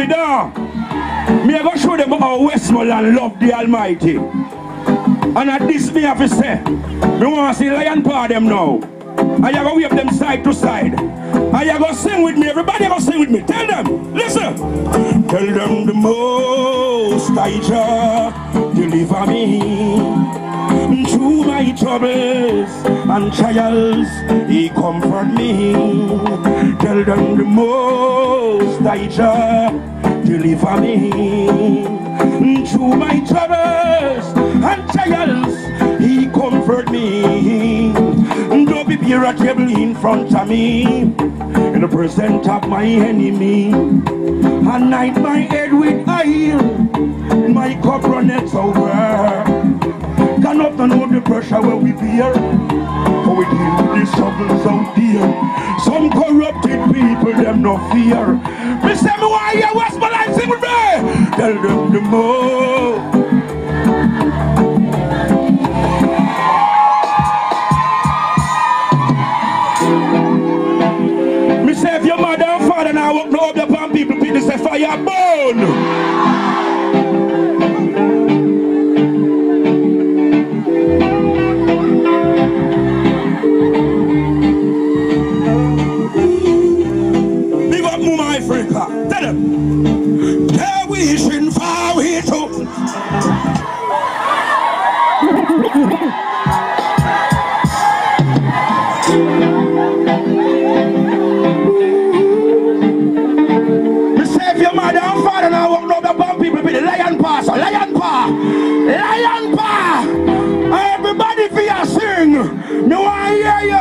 down. Me I go show them how Westmoreland love the Almighty. And at this me have to say, me want to see lion paw them now. And you go wave them side to side. And you go sing with me. Everybody go sing with me. Tell them, listen. Tell them the Most High Jah deliver me through my troubles and trials. He comfort me. Tell them the Most High Jah deliver me through my troubles and trials. He comfort me. Don't be beer a table in front of me in the presence of my enemy. Anoint my head with oil, my cup runneth over. Cannot know the pressure where we bear, for we deal with the struggles out there. Some corrupted people, them no fear. Me say me why you Westmoreland sing with me. Tell them the more. Me say if your mother and father now walk no up upon people, people say fire burn. Tell them, they're wishing for we to. Me save your mother and father now walk down the bomb people with the lion paw, so lion paw, lion paw. Everybody feel sing. No one hear you.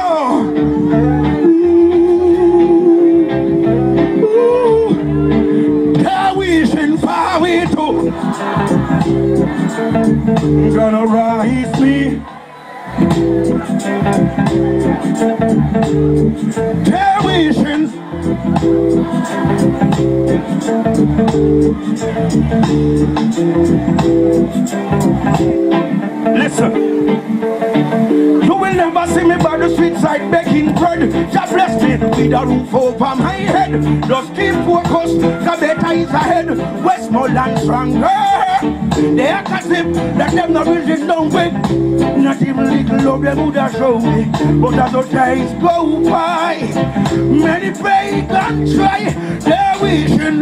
Gonna rise me. Television. Listen. You will never see me by the street side begging bread. Just bless me with a roof over my head. Just keep focused, the better is ahead. Westmoreland stronger. They are gossip that them not really don't wait. Not even little love them would have shown me. But as the days go by, many beg and try their wishing.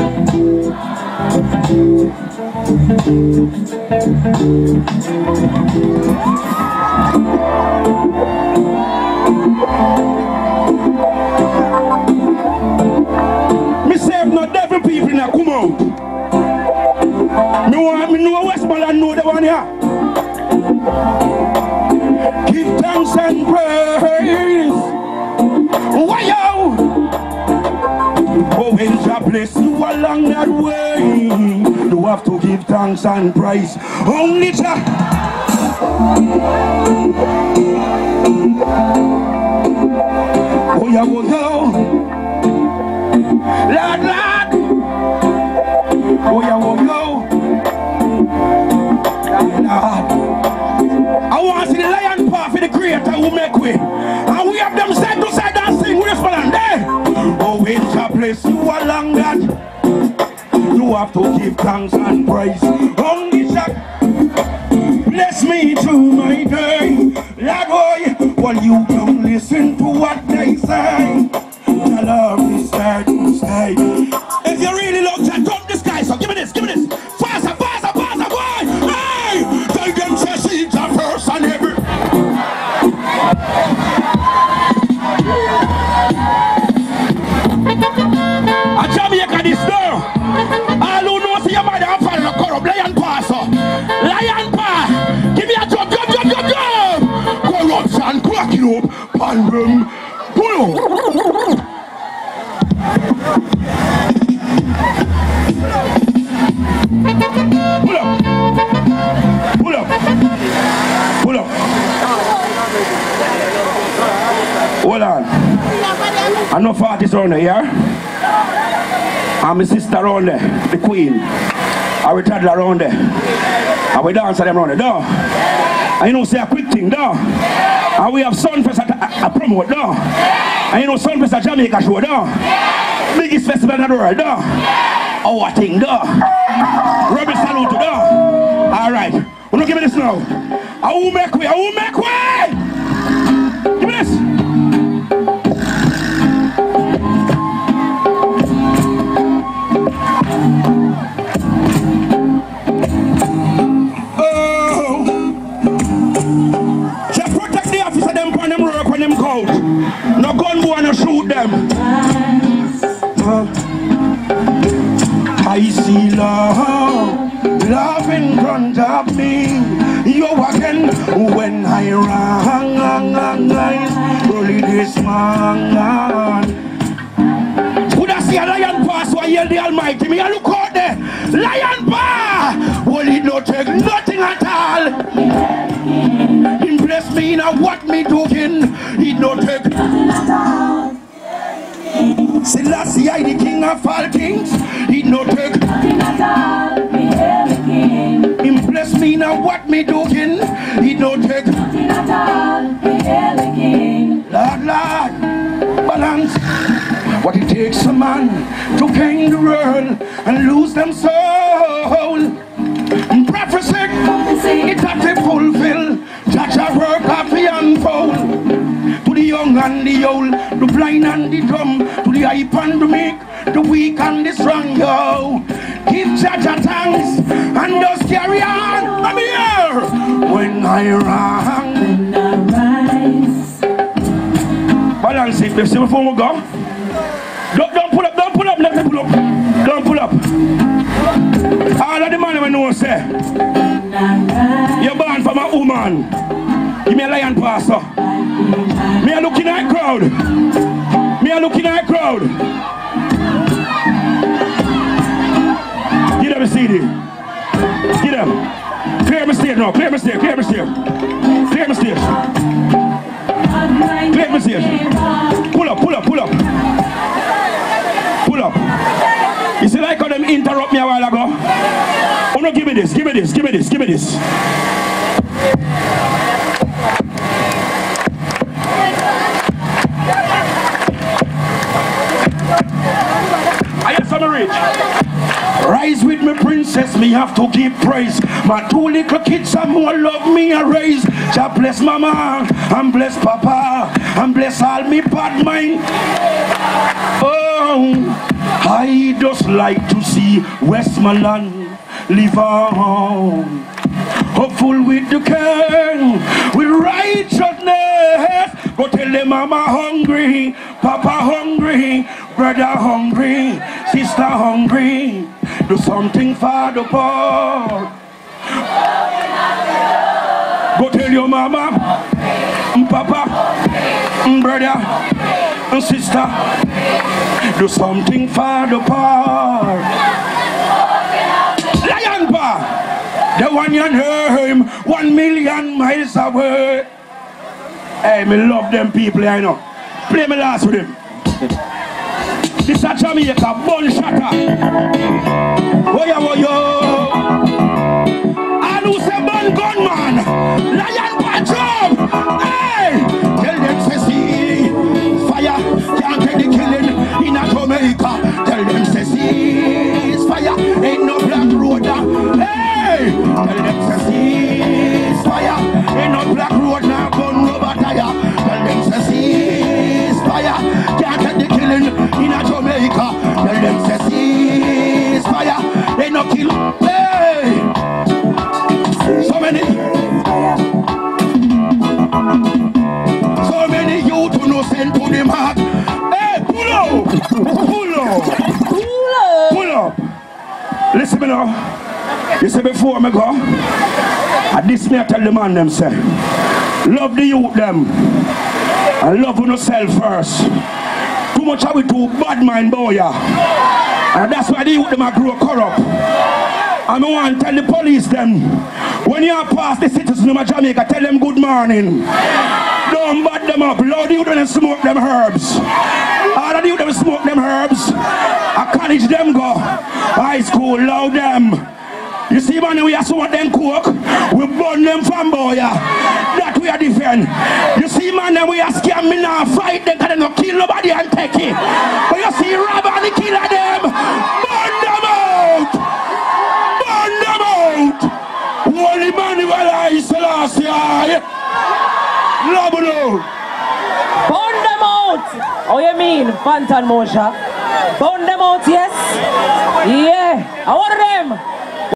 Me save no devil people now come out. Me know Westmoreland know the one here. Give thanks and praise. Why yo? Oh, when Jah bless you along that way, you have to give thanks and praise. Only Jah. Oh, yeah, oh, yo. Lord, Lord. Oh, yeah, oh, yo. I want to see the lion paw for the creator who make way. And we have them side to side and sing Westmoreland there. Oh, when Jah bless you along that, you have to give thanks and praise. Only Jah bless me through my day. Lord, boy, while you come listen to what they say. The love is there to stay. If you really love Jah, dump this guy, so give me this, give me this. Faster, faster, faster, boy! Hey! Tell them say she's a person every. A Jamaica this door. All who know see your mother and father corrupt lion paw, so. Lion paw! Give me a jump, jump, jump, jump, jump! Corruption, cracking up, pandem, pull up. Pull up. Pull up. Pull up. Hold on. I know 40s around there, yeah? And my sister around there, the queen. I will toddler around there. I will dance them around there, no? And you know, say a quick thing, no? And we have Sunfest at promote, no? And you know, Sunfest at Jamaica show, no? Biggest festival in the world, no? our thing, though. Rebel salute, though. Alright. Who don't give me this now? I will make way, I will make way! Give me this! Oh! Just protect the officer, them when them work, when them out. No gun boy, no shoot them. I see love in front of me. You again when I rise, only this man. Would I see a lion pass so I yell the Almighty? Me I look out there, lion pass. Well, it don't take nothing at all. He bless me in what me doing. It don't take nothing at all. Selassie, I the king of all kings. He no take nothing at all. He bless me now what me doing. He no take nothing at all. Lord, Lord, balance. What it takes a man to gain the world and lose them soul. Prophecy, it had to fulfill. Judge a work of the unfold. To the young and the old, the blind and the dumb, to the hype and the meek, the weak and the strong, yo. Give Judge a thanks and just carry on. I'm here when I rise. Balance it, let's see before we go. Don't pull up, let me pull up. Don't pull up. All of the man I know say, you're born from a woman. Give me a lion pastor. Me a looking at crowd. Me a looking at crowd. Give them a CD. Give them. Clear my stage now. Clear my stage. Clear my stage. Clear my stage. Clear my stage. Pull up. Pull up. Pull up. Pull up. You see like how them interrupt me a while ago? Oh no, give me this. Give me this. Give me this. Give me this. Rise with me, princess, me have to give praise. My two little kids are more love me and raise. Jah bless mama, and bless papa, and bless all me bad mind. Oh, I just like to see Westmoreland live on. Hopeful with the king, with righteousness. Go tell them mama hungry, papa hungry, brother hungry, sister hungry. Do something for the poor. Go tell your mama, papa, brother, and sister. Do something for the poor. Lion Bar, the one you name 1 million miles away. Hey, me love them people, I know. Play me last with him. This is Jamaica, bun shatter. Woya woyo. And who say bun gunman? Lion Patrol. Hey! Tell them say see fire can't take the killing in a Jamaica. Tell them say see fire ain't no black road. Hey! Tell them say see fire ain't no black road now gun rubber tire. Tell them say see fire can't take the killing in a Jamaica. Tell them say ceasefire, they no kill. Hey, so many youth who no send to the mark. Hey, pull up, pull up, pull up. Listen me now. You see before me go, at this me I tell the man them say, love the youth them, and love yourself first. Too much of it too bad mind boy. And that's why the youth them a grow corrupt. And I want to tell the police them, when you pass the citizens of Jamaica, tell them good morning. Don't bad them up. Loud you them smoke them herbs. All of you them smoke them herbs. A college them go. High school, loud them. You see man, we are so them cook. We burn them from boy. That we are defend. You see man, we are scam me now fight them because they don't kill nobody and take it. But you see rob and the killer them. Burn them up. boy. Love you. Burn them out. Oh, you mean Fantan Mojah? Burn them out, yes? Yeah. I want them.